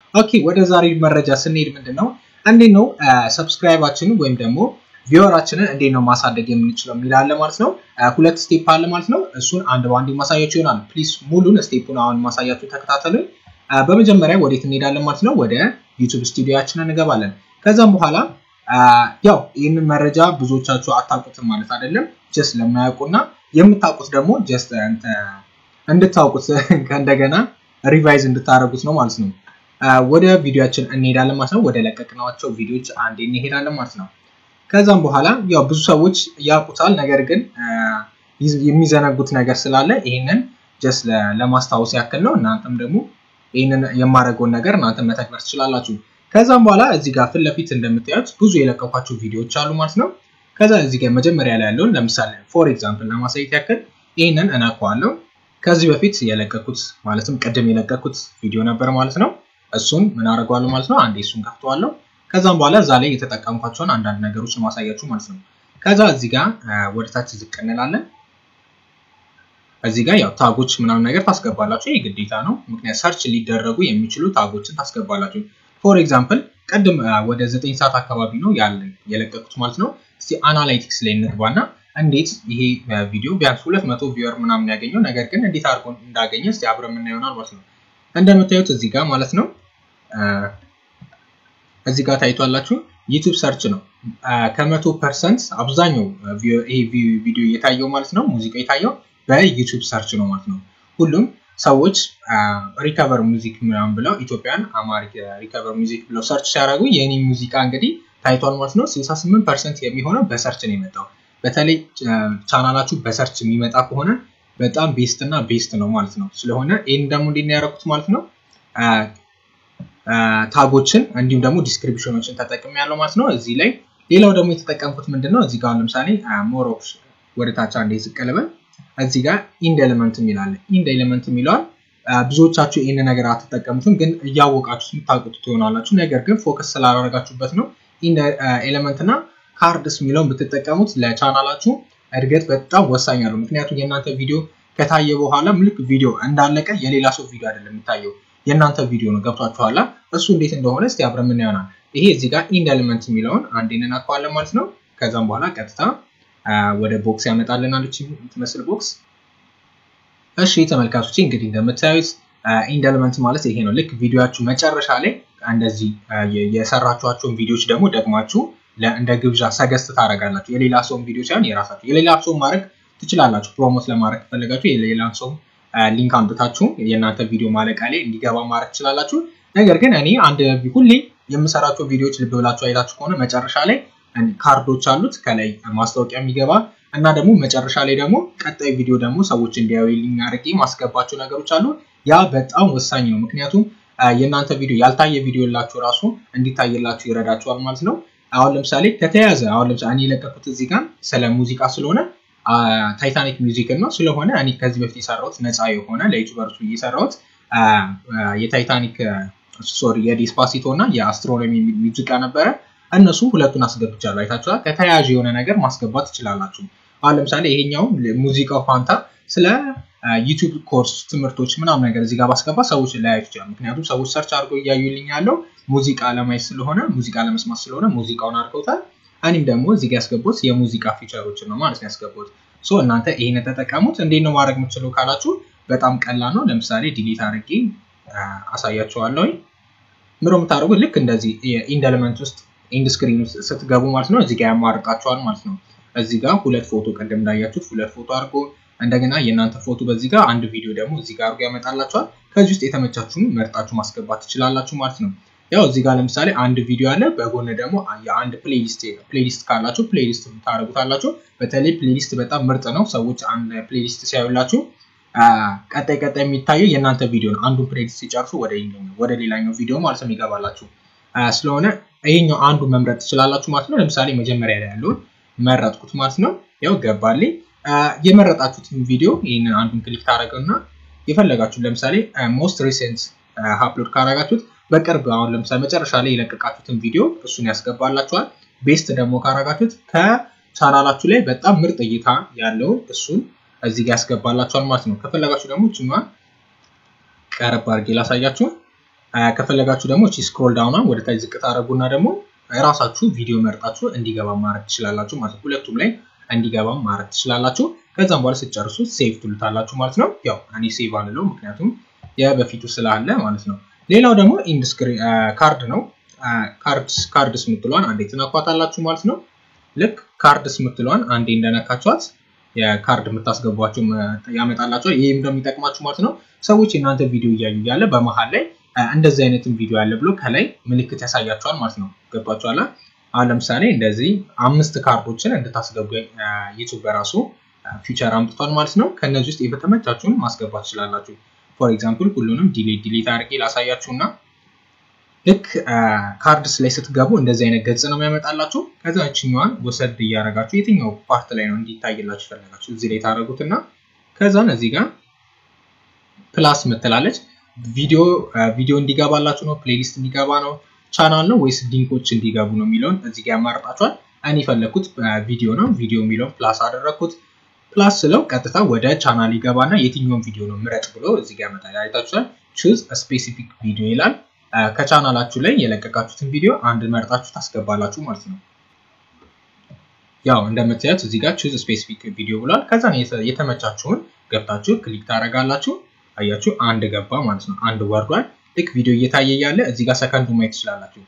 ኦኬ ወደ ዛሬ መረጃ ስንሄድ ምንድነው እንዴት ነው ሰብስክራይባችንን ወይም ደግሞ ቪወራችንን እንዴት ነው ማሳደግ የምንችለው ሚላለ ማለት ነው ሁለት ስቴፕ አለ ማለት ነው እሱን አንድ ባንድ ማሳያችሁ ይሆናል ፕሊዝ ሙሉን ስቴፑን አሁን ማሳያችሁ ተከታተሉ በመጀመሪያ ወዴት እንሄዳለን ማለት ነው ወደ ዩቲዩብ ስቱዲዮአችንን እንገባለን ከዛም በኋላ ያው ይሄንን መረጃ ብዙዎቻችሁ አታውቁትም ማለት አይደለም ጀስት ለማያውቁና የምታውቁት ደግሞ ጀስት እንድታውቁት ከእንደገና ሪቫይዝ እንድታረጉት ነው ማለት ነው ወደ ቪዲዮአችን እንሄዳለን ማለት ነው ወደ ለቀቅናቸው ቪዲዮዎች አንዴ እንሄዳለን ማለት ነው ከዛም በኋላ ያው ብዙ ሰዎች ያውቁታል ነገር ግን የሚዘነጉት ነገር ስላለ ይሄንን ጀስት ለማስታወስ ያክል ነው እናንተም ደግሞ ይሄንን የማረጋውን ነገር እናንተ መተግበር ትችላላችሁ ከዛም በኋላ እዚህ ጋር ፍለፊት እንደምታዩት ብዙ የለቀቋቸው ቪዲዮዎች አሉ ማለት ነው ከዛ እዚህ ጋር መጀመሪያ ላይ ያለው ለምሳሌ ፎር ኤግዛምፕል ለማሳየት ያክል ይሄንን እናቀዋለሁ ከዚህ በፊት የለቀቁት ማለትም ቀደም የለቀቁት ቪዲዮ ነበር ማለት ነው እሱን ምን አረጋዋለሁ ማለት ነው አንዴ እሱን ከፍተዋለሁ ከዛም በኋላ እዛ ላይ የተጠቀምኳቸውን አንዳንድ ነገሮችን ማሳያችሁ ማለት ነው ከዛ እዚህ ጋር ወደታች ዝቅ እንላለን እዚህ ጋር ያው ታጎች ምናምን ነገር ታስገባላችሁ ይሄ ግዴታ ነው ምክንያቱም ሰርች ሊደረጉ የሚችሉ ታጎችን ታስገባላችሁ ፎር ኤግዛምፕል ቀደም ወደ 9 ሰዓት አካባቢ ነው የለቀቁት ማለት ነው እስቲ አናላይቲክስ ላይ እንግባና እንዴት ይሄ ቪዲዮ ቢያንስ 200 ቪወር ምናምን ያገኘው ነገር ግን እንዴት አድርጎ እንዳገኘ እስቲ አብረን ምን ይሆናል ማለት ነው እንደምታዩት እዚህ ጋር ማለት ነው እዚህ ጋር ታይቷላችሁ ዩቲዩብ ሰርች ነው ከ100% አብዛኛው ይሄ ቪዲዮ የታየው ማለት ነው ሙዚቃ የታየው በዩቲዩብ ሰርች ነው ማለት ነው ሁሉም ሰዎች ሪከቨር ሙዚክ ምናምን ብለው ኢትዮጵያን አማሪክ ሪከቨር ሙዚክ ብለው ሰርች ሲያደርጉ የኔ ሙዚቃ እንግዲህ ታይቷል ማለት ነው 68% የሚሆነው በሰርች ነው የመጣው በተለይ ቻናላችሁ በሰርች የሚመጣ ከሆነ በጣም ቤስት እና ቤስት ነው ማለት ነው ስለሆነ ይሄን ደግሞ እንዴት ያደረኩት ማለት ነው ታጎችን እንዲሁም ደግሞ ዲስክሪፕሽኖችን ተጠቅሜያለሁ ማለት ነው እዚህ ላይ ሌላው ደግሞ የተጠቀምኩት ምንድነው እዚህ ጋር ለምሳሌ ሞር ኦፕሽን ወደ ታች አንዴ ዝቀለበ እዚህ ጋር ኢንድ ኤሌመንት ሚላል ኢንድ ኤሌመንት ሚላል ብዙዎቻችሁ ይሄን ነገር አትጠቀሙትም ግን ያወቃችሁ የምታውቁት ትሆናላችሁ ነገር ግን ፎከስ ስላደረጋችሁበት ነው ኢንድ ኤሌመንት እና ካርድስ ሚለውን ብትጠቀሙት ለቻናላችሁ እድገት በጣም ወሳኝ ነው ምክንያቱም የእናንተ ቪዲዮ ከታየ በኋላ ምልክ ቪዲዮ እንዳለቀ የሌላ ሰው ቪዲዮ አይደለም የሚታየው የእናንተ ቪዲዮ ነው ገብቷችኋል እሱ እንዴት እንደሆነ እስቲ አብረን ምን ይሆናል ይሄ እዚህ ጋር ኢንድ ኤሌመንት ሚለውን አንዴ እናቀዋለን ማለት ነው ከዛም በኋላ ቀጥታ ወደ ቦክስ ያመጣልናል እቺ የምትመስል ቦክስ እሺ ተመልካቾች እንግዲህ እንደምታዩት ኢንድ ኤሌመንት ማለት ይሄ ነው ልክ ቪዲዮአችሁ መጨረሻ ላይ እንደዚህ የሰራችኋቸውን ቪዲዮዎች ደግሞ ደግማችሁ እንደ ግብዣ ሰገስት ታረጋላችሁ የሌላ ሰው ቪዲዮ ሳይሆን የራሳችሁ የሌላ ሰው ማድረግ ትችላላችሁ ፕሮሞት ለማድረግ ፈልጋችሁ የሌላ ሰው ሊንክ አምጥታችሁ የእናንተ ቪዲዮ ማለቃ ላይ እንዲገባ ማድረግ ትችላላችሁ ነገር ግን እኔ አንድ ሁሌ የምሰራቸው ቪዲዮዎች ልብ ብላችሁ አይታችሁ ከሆነ መጨረሻ ላይ ካርዶች አሉት ከላይ ማስታወቂያ የሚገባ እና ደግሞ መጨረሻ ላይ ደግሞ ቀጣይ ቪዲዮ ደግሞ ሰዎች እንዲያዩልኝ አድርጌ ማስገባቸው ነገሮች አሉ ያ በጣም ወሳኝ ነው ምክንያቱም የእናንተ ቪዲዮ ያልታየ ቪዲዮ ላችሁ ራሱ እንዲታይላችሁ ይረዳችኋል ማለት ነው አሁን ለምሳሌ ከተያዘ አሁን ለምሳሌ እኔ ለቀቁት እዚህ ጋር ስለ ሙዚቃ ስለሆነ ታይታኒክ ሚውዚክ ነው ስለሆነ እኔ ከዚህ በፊት የሰራሁት ነፃ የሆነ ለዩቲዩበርሱ እየሰራሁት የታይታኒክ ሶሪ የዲስፓሲቶ እና የአስትሮኖሚ ሙዚቃ ነበረ እነሱ ሁለቱን አስገብቻለሁ አይታችኋል ከተያያዥ የሆነ ነገር ማስገባት ትችላላችሁ አሁን ለምሳሌ ይሄኛው ሙዚቃው ፋንታ ስለ ዩቲዩብ ኮርስ ትምህርቶች ምናምን ነገር እዚህ ጋር ባስገባ ሰዎች ላይ አይቻሉ ምክንያቱም ሰዎች ሰርች አድርገው ያዩልኝ ያለው ሙዚቃ ለማየት ስለሆነ ሙዚቃ ለመስማት ስለሆነ ሙዚቃውን አድርገውታል እኔም ደግሞ እዚህ ጋር ያስገቡት የሙዚቃ ፊቸሮችን ነው ማለት ነው ያስገቡት ሶ እናንተ ይሄን ተጠቀሙት እንዴት ነው ማድረግ የምትችሉ ካላችሁ በጣም ቀላል ነው ለምሳሌ ዲሊት አድርጌ አሳያችኋለሁ ምንም ታደርጉት ልክ እንደዚህ ኢንድ ኤሌመንት ውስጥ ኢንድ ስክሪን ውስጥ ስትገቡ ማለት ነው እዚህ ጋር ያማርጣችኋል ማለት ነው እዚህ ጋር ሁለት ፎቶ ቀደም እንዳያችሁት ሁለት ፎቶ አድርጎ እንደገና የናንተ ፎቶ በዚህ ጋር አንድ ቪዲዮ ደግሞ እዚህ ጋር አድርጎ ያመጣላችኋል ከዚህ ውስጥ የተመቻችሁን መርጣችሁ ማስገባት ትችላላችሁ ማለት ነው ያው እዚህ ጋር ለምሳሌ አንድ ቪዲዮ አለ በጎን ደግሞ የአንድ ፕሌሊስት ካላችሁ ፕሌሊስት ታረጉታላችሁ በተለይ ፕሌሊስት በጣም ምርጥ ነው ሰዎች አንድ ፕሌሊስት ሲያዩላችሁ ቀጣይ የሚታየው የናንተ ቪዲዮ ነው አንዱ ፕሌሊስት ሲጨርሱ ወደ ሌላኛው ቪዲዮ ማለት ነው ይገባላችሁ ስለሆነ ይሄኛው አንዱ መምረጥ ትችላላችሁ ማለት ነው ለምሳሌ መጀመሪያ ላይ ያለው መረጥኩት ማለት ነው ያው ገባልኝ የመረጣችሁትን ቪዲዮ ይሄንን አንዱን ክሊክ ታረጋጉና የፈለጋችሁ ለምሳሌ ሞስት ሪሰንት አፕሎድ ካረጋችሁት በቅርብ አሁን ለምሳሌ መጨረሻ ላይ የለቀቃችሁትን ቪዲዮ እሱን ያስገባላችኋል ቤስት ደግሞ ካረጋችሁት ከቻናላችሁ ላይ በጣም ምርጥ እይታ ያለው እሱን እዚህ ጋር ያስገባላችኋል ማለት ነው ከፈለጋችሁ ደግሞ ጭማ ቀረብ አድርጌ ላሳያችሁ ከፈለጋችሁ ደግሞ እቺ ስክሮል ዳውኗን ወደ ታች ዝቅ ታረጉና ደግሞ ራሳችሁ ቪዲዮ መርጣችሁ እንዲገባ ማድረግ ትችላላችሁ ማለት ነው ሁለቱም ላይ እንዲገባ ማድረግ ትችላላችሁ ከዛም በኋላ ስትጨርሱ ሴቭ ትሉታላችሁ ማለት ነው ያው እኔ ሴቭ አልለው ምክንያቱም የበፊቱ ስላለ ማለት ነው ሌላው ደግሞ ኢንድ ስክሪን ካርድ ነው ካርድስ ምትሏን አንዴ ትነኳታላችሁ ማለት ነው ልክ ካርድስ ምትሏን አንዴ እንደነካቻት የካርድ የምታስገቧቸው ያመጣላችሁ ይሄም ደግሞ ይጠቅማችሁ ማለት ነው ሰዎች እናንተ ቪዲዮ እያዩ ያለ በመሃል ላይ እንደዚህ አይነትም ቪዲዮ ያለ ብሎ ከላይ ምልክት ያሳያችኋል ማለት ነው ገባችኋል አሁን ለምሳሌ እንደዚህ 5 ካርዶችን እንድታስገቡ ዩቲዩብ በራሱ ፊቸር አምጥቷል ማለት ነው ከነዚህ ውስጥ የተመቻችሁን ማስገባት ትችላላችሁ ፎር ኤግዛምፕል ሁሉንም ዲሊት አድርጌ ላሳያችሁና ልክ ካርድስ ላይ ስትገቡ እንደዚህ አይነት ገጽ ነው የሚያመጣላችሁ ከዛ እቺኛዋን ወሰድ ያረጋችሁ የትኛው ፓርት ላይ ነው እንዲታይላችሁ ፈልጋችሁ እዚህ ላይ ታረጉትና ከዛን እዚህ ጋር ፕላስ መተላለች ቪዲዮ እንዲገባላችሁ ነው ፕሌሊስት እንዲገባ ነው ቻናል ነው ወይስ ሊንኮች እንዲገቡ ነው የሚለውን እዚህ ጋር ያማርጣችኋል እኔ ፈለኩት ቪዲዮ ነው ቪዲዮ የሚለውን ፕላስ አደረኩት ፕላስ ስለው ቀጥታ ወደ ቻናል ይገባና የትኛውን ቪዲዮ ነው ምረጥ ብሎ እዚህ ጋር ያመጣል አይታችኋል choose a specific video ይላል ከቻናላችሁ ላይ የለቀቃችሁትን ቪዲዮ አንድ መርጣችሁ ታስገባላችሁ ማለት ነው ያው እንደምታዩት እዚህ ጋር choose a specific video ብሏል ከዛ የተመቻችሁን ገብታችሁ ክሊክ ታረጋላችሁ አያችሁ አንድ ገባ ማለት ነው አንድ ወርዷል ልክ ቪዲዮ እየታየ ያለ እዚህ ጋር ሰከንዱ ማየት ትችላላችሁ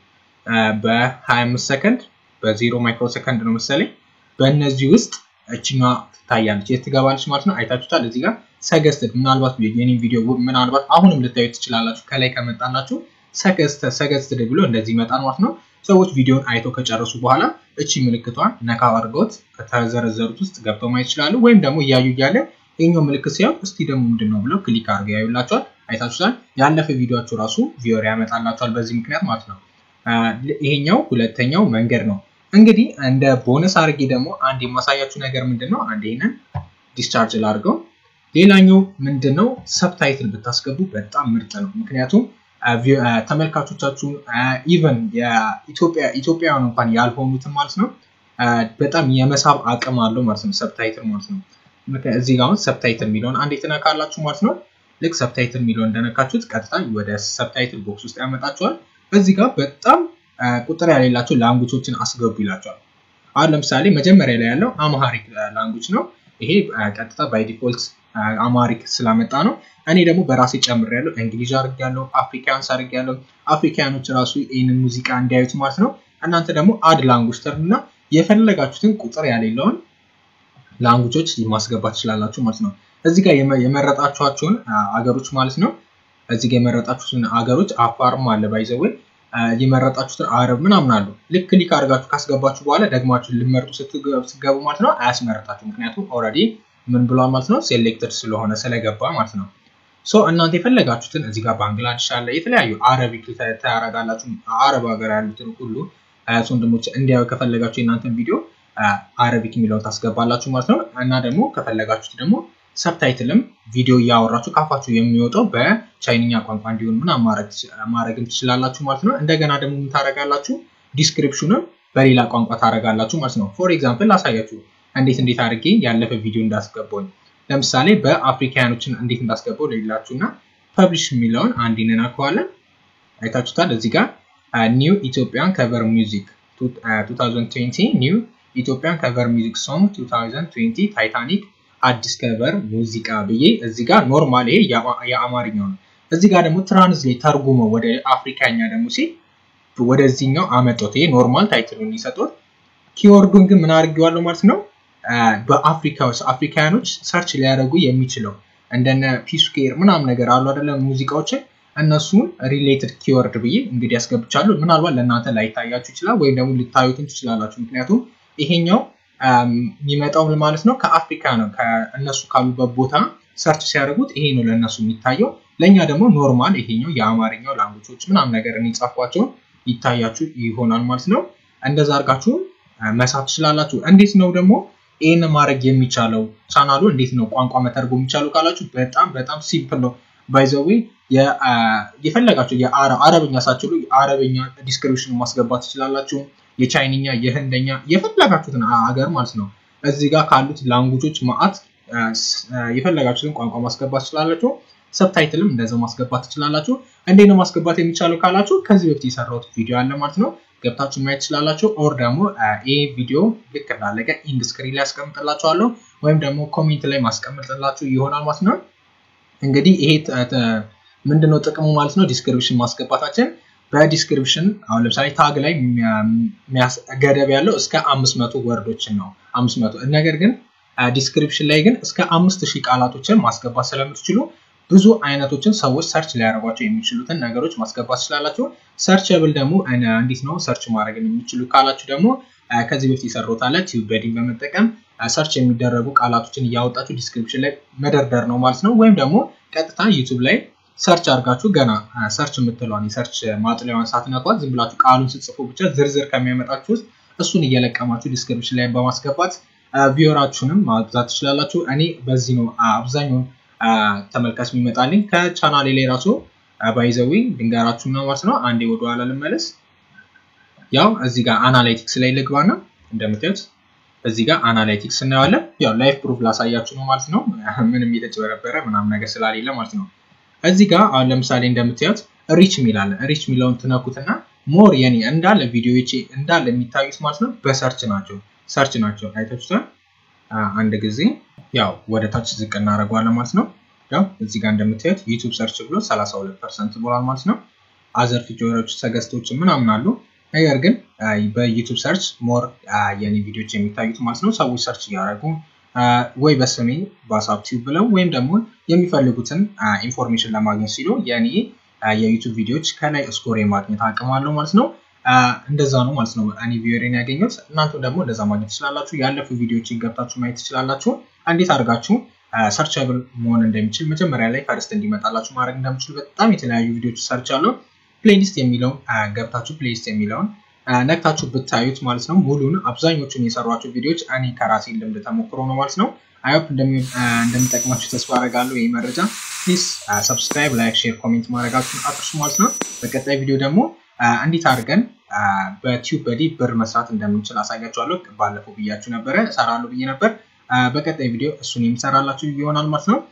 በ25 ሰከንድ በ0 ማይክሮ ሰከንድ ነው መሰለኝ በእነዚህ ውስጥ እቺኛ ታያለች የትገባለች ማለት ነው አይታችሁታል እዚህ ጋር ሰገስትድ ምናልባት የኔን ቪዲዮ ምናልባት አሁንም ልታዩት ትችላላችሁ ከላይ ከመጣላችሁ ሰገስትድ ብሎ እንደዚህ ይመጣል ማለት ነው ሰዎች ቪዲዮን አይተው ከጨረሱ በኋላ እቺ ምልክቷን ነካ አድርገውት ከተዘረዘሩት ውስጥ ገብተው ማየት ይችላሉ ወይም ደግሞ ያዩ ያለ የኛው ምልክት ሲያው እስቲ ደግሞ ምንድነው ብለው ክሊክ አድርገው ያዩላችኋል አይታችሁታል ያለፈ ቪዲዮአችሁ ራሱ ቪወር ያመጣላችኋል በዚህ ምክንያት ማለት ነው ይሄኛው ሁለተኛው መንገድ ነው እንግዲህ እንደ ቦነስ አርጌ ደግሞ አንድ የማሳያችሁ ነገር ምንድነው አንድ ይሄንን ዲስቻርጅ ላድርገው ሌላኛው ምንድነው ሰብታይትል ብታስገቡ በጣም ምርጥ ነው ምክንያቱም ተመልካቾቻችሁ ኢቭን የኢትዮጵያውያን እንኳን ያልሆኑትን ማለት ነው በጣም የመሳብ አቅም አለው ማለት ነው ሰብታይትል ማለት ነው እዚህ ጋር ሰብታይትል ሚሊዮን አንዴ ተነካላችሁ ማለት ነው ልክ ሰብታይትል ሚሊዮን እንደነካችሁት ቀጥታ ወደ ሰብታይትል ቦክስ ውስጥ ያመጣችኋል እዚህ ጋር በጣም ቁጥር ያለላችሁ ላንጉጆችን አስገቡ ይላችኋል አሁን ለምሳሌ መጀመሪያ ላይ ያለው አማሪክ ላንጉጅ ነው ይሄ ቀጥታ ባይ ዲፎልት አማሪክ ስላመጣ ነው እኔ ደግሞ በራሴ ጨምሬያለሁ እንግሊዝ አድርጌያለሁ አፍሪካንስ አድርጌያለሁ አፍሪካኖች ራሱ ይሄንን ሙዚቃ እንዲያዩት ማለት ነው እናንተ ደግሞ አድ ላንጉጅ ተርና የፈለጋችሁትን ቁጥር ያለለውን ላንጉጆች ማስገባት ትችላላችሁ ማለት ነው እዚህ ጋር የመረጣችኋቸውን አገሮች ማለት ነው እዚህ ጋር የመረጣችሁትን አገሮች አፋርም አለ ባይዘው የመረጣችሁትን አረብ ምናምን አሉ ልክ ክሊክ አድርጋችሁ ካስገባችሁ በኋላ ደግማችሁ ልመርጡ ስትገቡ ማለት ነው አያስመርጣችሁ ምክንያቱም ኦሬዲ ምን ብሏል ማለት ነው ሴሌክትድ ስለሆነ ስለገባ ማለት ነው ሶ እናንተ የፈለጋችሁትን እዚህ ጋር ባንግላዴሽ አለ የተለያዩ አረቢክ ታረጋላችሁ አረብ ሀገር ያሉትን ሁሉ ወንድሞች እንዲያው ከፈለጋችሁ እናንተን ቪዲዮ አረቢክ የሚለውን ታስገባላችሁ ማለት ነው እና ደግሞ ከፈለጋችሁ ደግሞ ሰብታይትልም ቪዲዮ ያወራችሁ ካፋችሁ የሚወጣው በቻይንኛ ቋንቋ እንዲሆን ምን ማረግም ትችላላችሁ ማለት ነው እንደገና ደግሞ ምን ታረጋላችሁ ዲስክሪፕሽኑን በሌላ ቋንቋ ታረጋላችሁ ማለት ነው ፎር ኤግዛምፕል ላሳያችሁ እንዴት አድርጌ ያለፈ ቪዲዮ እንዳስገባው ለምሳሌ በአፍሪካኖችን እንዴት እንዳስገባው ለይላችሁና ፐብሊሽ የሚለውን አንድ እንነካዋለን አይታችሁታል እዚህ ጋር ኒው ኢትዮጵያን ከቨር ሚውዚክ 2020 ኒው ኢትዮጵያን ከቨር ሚውዚክ ሶንግ 2020 ታይታኒክ አዲስ ከቨር ሙዚቃ ብዬ እዚህ ጋር ኖርማል ይሄ የአማርኛው ነው እዚህ ጋር ደግሞ ትራንስሌት ተርጉሞ ወደ አፍሪካኛ ደግሞ ሲል ወደዚህኛው አመጣው ይሄ ኖርማል ታይትሉን ይሰጡት ኪወርዱን ግን ምን አድርጌዋለሁ ማለት ነው አፍሪካኖች ሰርች ሊያደርጉ የሚችለው እንደነ ፒስኬር ምናምን ነገር አሉ አይደለም ሙዚቃዎች እነሱን ሪሌትድ ኪወርድ ብዬ እንግዲህ ያስገብቻለሁ ምናልባት ለእናንተ ላይታያችሁ ይችላል ወይ ደግሞ ልታዩት ትችላላችሁ ምክንያቱም ይሄኛው የሚመጣው ማለት ነው ከአፍሪካ ነው ከእነሱ ካሉበት ቦታ ሰርች ሲያደርጉት ይሄ ነው ለእነሱ የሚታየው ለኛ ደግሞ ኖርማል ይሄኛው የአማርኛው ላንጉጆች ምናምን ነገር እንጻፏቸው ይታያችሁ ይሆናል ማለት ነው እንደዛ አርጋችሁ መሳት ትችላላችሁ እንዴት ነው ደግሞ ይሄን ማድረግ የሚቻለው ቻናሉ እንዴት ነው ቋንቋ መተርጎም የሚቻለው ካላችሁ በጣም ሲምፕል ነው ባይ ዘ ዌይ የፈለጋችሁ የአረብኛ ሳትችሉ የአረብኛ ዲስክሪፕሽን ማስገባት ትችላላችሁ የቻይንኛ የህንደኛ የፈለጋችሁትን አገር ማለት ነው እዚህ ጋር ካሉት ላንጉጆች ማአት የፈለጋችሁትን ቋንቋ ማስገባት ትችላላችሁ ሰብታይትልም እንደዛው ማስገባት ትችላላችሁ እንዴት ነው ማስገባት የሚቻለው ካላችሁ ከዚህ በፊት የሰራሁት ቪዲዮ አለ ማለት ነው ገብታችሁ ማየት ትችላላችሁ ኦር ደግሞ ይሄ ቪዲዮ ልክ እንዳለቀ ኢንድ ስክሪን ላይ አስቀምጥላችኋለሁ ወይም ደግሞ ኮሜንት ላይ ማስቀምጥላችሁ ይሆናል ማለት ነው እንግዲህ ይሄ ምንድነው ጥቅሙ ማለት ነው ዲስክሪፕሽን ማስገባታችን በዲስክሪፕሽን አሁን ለምሳሌ ታግ ላይ ገደብ ያለው እስከ 500 ወርዶችን ነው 500 ነገር ግን ዲስክሪፕሽን ላይ ግን እስከ 5000 ቃላቶችን ማስገባት ስለምትችሉ ብዙ አይነቶችን ሰዎች ሰርች ሊያደርጓቸው የሚችሉትን ነገሮች ማስገባት ትችላላችሁ ሰርችብል ደግሞ እንዴት ነው ሰርች ማድረግ የሚችሉ ካላችሁ ደግሞ ከዚህ በፊት የሰራሁት አለ ቲዩብ በዲን በመጠቀም ሰርች የሚደረጉ ቃላቶችን ያወጣችሁ ዲስክሪፕሽን ላይ መደርደር ነው ማለት ነው ወይም ደግሞ ቀጥታ ዩቲዩብ ላይ ሰርች አድርጋችሁ ገና ሰርች የምትለውን የሰርች ማጥለያውን ሳትነኳት ዝም ብላችሁ ቃሉን ጽፉ ብቻ ዝርዝር ከሚያመጣችሁ እሱን እየለቀማችሁ ዲስክሪፕሽን ላይ በማስገባት ቪወራችሁንም ማብዛት ትችላላችሁ እኔ በዚህ ነው አብዛኛው ተመልካች የሚመጣልኝ ከቻናሌ ላይ ራሱ ባይዘዊ ድንጋራችሁና ማለት ነው አንዴ ወደ ኋላ ልመለስ ያው እዚህ ጋር አናላይቲክስ ላይ ልግባና እንደምታዩት እዚህ ጋር አናላይቲክስ እናያለን ያው ላይፍ ፕሩፍ ላሳያችሁ ነው ማለት ነው ምንም እየተጨበረበረ ምናምን ነገር ስላልሌለ ማለት ነው እዚህ ጋር አሁን ለምሳሌ እንደምታዩት ሪች ሚላል ሪች ሚላውን ትነኩትና ሞር የኔ እንዳለ ቪዲዮዎቼ እንዳለ የሚታዩት ማለት ነው በሰርች ናቸው አይታችሁታል አንድ ጊዜ ያው ወደ ታች ዝቅ እናደርጋለን ማለት ነው ያው እዚህ ጋር እንደምታዩት ዩቲዩብ ሰርች ብሎ 32% ብሏል ማለት ነው አዘር ፊቸሮች ሰገስቶች ምናምን አሉ ነገር ግን በዩቲዩብ ሰርች ሞር የኔ ቪዲዮዎች የሚታዩት ማለት ነው ሰዎች ሰርች ያደርጉ ወይ በስሜ ባሳብቲው ብለው ወይም ደግሞ የሚፈልጉትን ኢንፎርሜሽን ለማግኘት ሲሉ የኔ የዩቲዩብ ቪዲዮዎች ከላይ ስኮር የማግኘት አቅም አለው ማለት ነው እንደዛ ነው ማለት ነው እኔ ቪዲዮን ያገኘሁት እናንተ ደግሞ እንደዛ ማግኘት ትችላላችሁ ያለፉ ቪዲዮዎችን ገብታችሁ ማየት ትችላላችሁ እንዴት አድርጋችሁ ሰርችብል መሆን እንደሚችል መጀመሪያ ላይ ፈርስት እንዲመጣላችሁ ማድረግ እንደምትችሉ በጣም የተለያዩ ቪዲዮዎች ሰርቻለሁ ፕሌሊስት የሚለው ገብታችሁ ፕሌሊስት የሚለውን ነክታችሁ ብታዩት ማለት ነው ሙሉን አብዛኞቹን የሰሯቸው ቪዲዮዎች እኔ ከራሴ ልምድ ተሞክሮ ነው ማለት ነው አይሆፕ እንደምጠቅማችሁ ተስፋ አደርጋለሁ ይሄ መረጃ ፕሊዝ ሰብስክራይብ ላይክ ሼር ኮሜንት ማድረጋችሁን አትርሱ ማለት ነው በቀጣይ ቪዲዮ ደግሞ እንዴት አድርገን በቲዩብ በዲ ብር መስራት እንደምንችል አሳያችኋለሁ ባለፈው ብያችሁ ነበር እሰራለሁ ብዬ ነበር በቀጣይ ቪዲዮ እሱን የምሰራላችሁ ይሆናል ማለት ነው